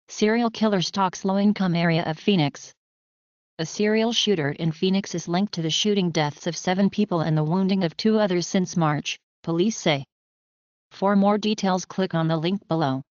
Serial killer stalks low-income area of Phoenix. A serial shooter in Phoenix is linked to the shooting deaths of 7 people and the wounding of 2 others since March, police say. For more details, click on the link below.